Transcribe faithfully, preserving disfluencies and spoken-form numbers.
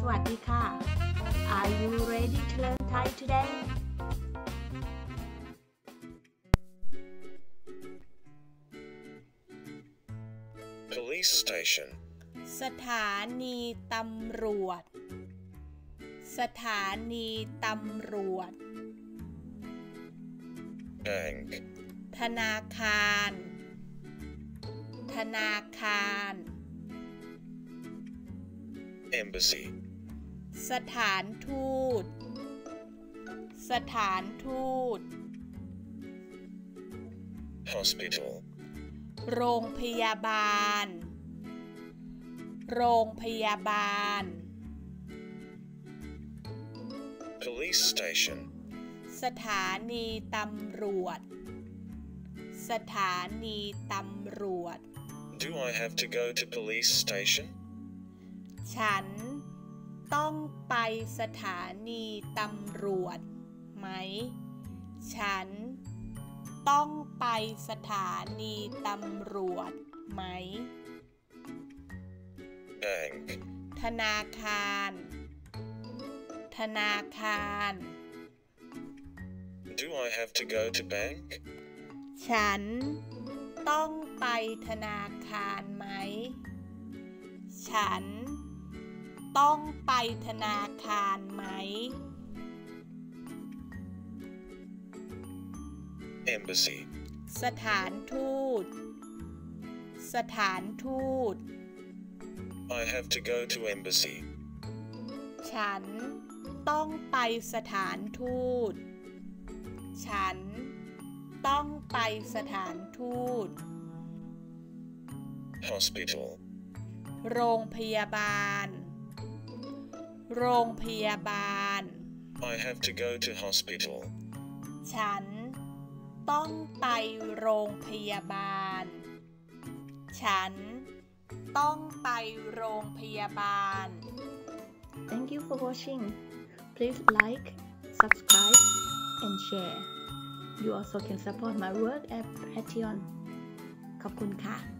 สวัสดีค่ะ Are you ready to learn Thai today? Police station สถานีตำรวจสถานีตำรวจ Bank ธนาคารธนาคาร Embassy สถานทูตสถานทูต Hospital โรงพยาบาลโรงพยาบาล Police station สถานีตำรวจสถานีตำรวจ Do I have to go to police station? ฉันต้องไปสถานีตำรวจไหมฉันต้องไปสถานีตำรวจไหม Bank ธนาคารธนาคาร Do I have to go to bank? ฉันต้องไปธนาคารไหมฉันต้องไปธนาคารไหม Embassy สถานทูตสถานทูต I have to go to embassy. ฉันต้องไปสถานทูตฉันต้องไปสถานทูต Hospital โรงพยาบาลโรงพยาบาล I have to go to hospital. ฉันต้องไปโรงพยาบาลฉันต้องไปโรงพยาบาล Thank you for watching. Please like, subscribe, and share. You also can support my work at Patreon. ขอบคุณค่ะ